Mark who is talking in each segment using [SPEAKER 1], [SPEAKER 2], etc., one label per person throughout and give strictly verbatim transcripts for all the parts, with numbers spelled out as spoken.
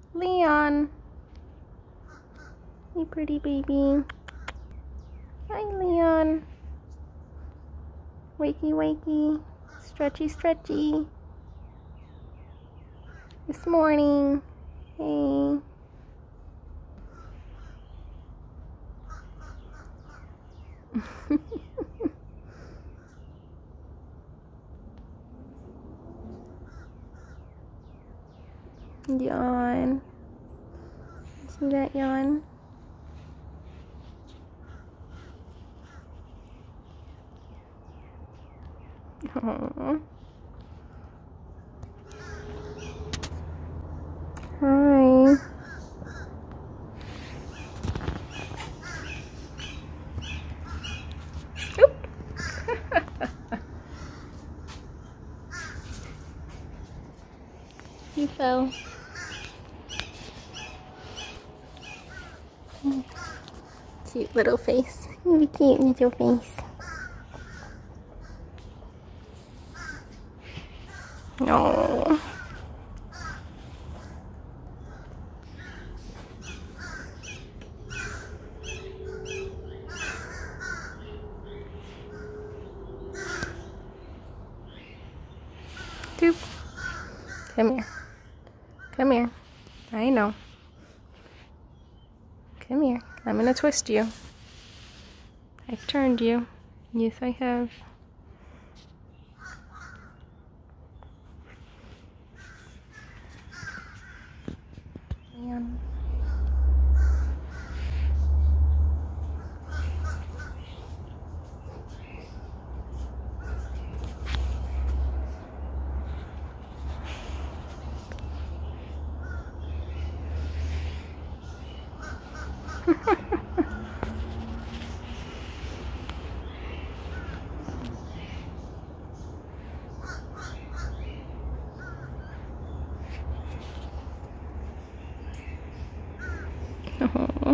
[SPEAKER 1] Leon. You pretty baby. Hi, Leon. Wakey, wakey. Stretchy, stretchy. This morning. Hey. Yawn. See that yawn? Aww. Hi. Oop. You fell. Cute little face. You cute little face. No. Doop. Come here. Come here. I know. Come here. I'm gonna twist you. I've turned you. Yes, I have. Man. Oh.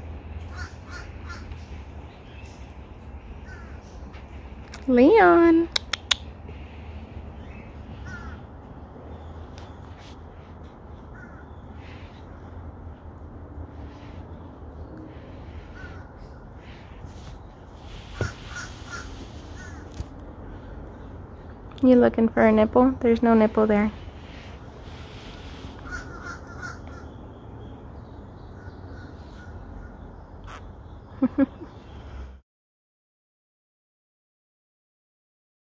[SPEAKER 1] Leon. You looking for a nipple? There's no nipple there.